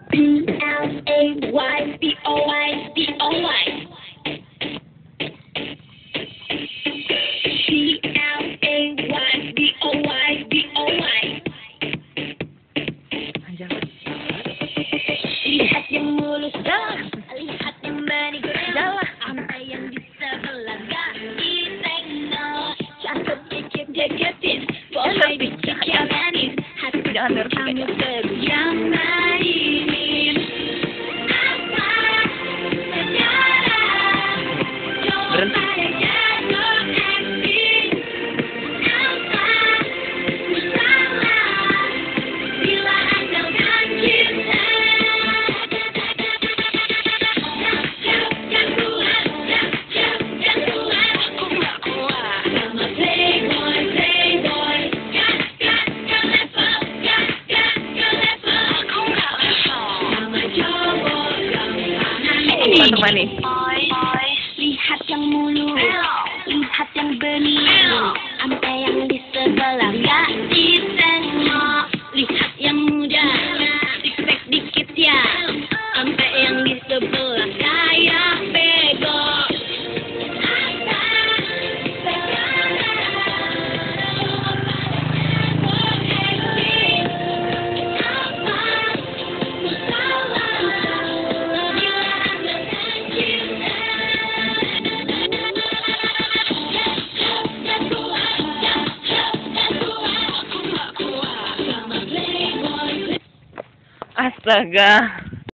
P-L-A-Y-B-O-Y-B-O-Y. P-L-A-Y-B-O-Y-B-O-Y. Lihat yang mulus, lihat yang benih, apa yang di sebelah gak ditengok. Cakep dikit-dikitin, boleh dikit manis, hati kamu seru yang mainin. Apa sejarah, coba yang jatuh acting. Apa masalah, bila andalkan cinta. Manis. Lihat yang mulus, lihat yang benih, sampai yang di sebelah gak ditengok. Lihat yang muda, respect dikit ya, sampai yang di sebelah kayak bego. Astaga.